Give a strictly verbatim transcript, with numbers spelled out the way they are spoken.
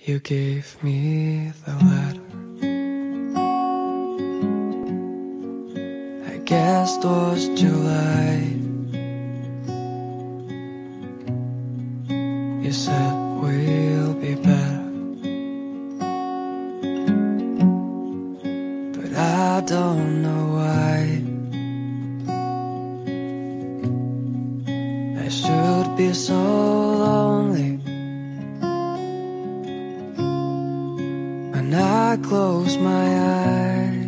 You gave me the letter. I guess it was July. You said we'll be better, but I don't know why. I should be so lonely when I close my eyes.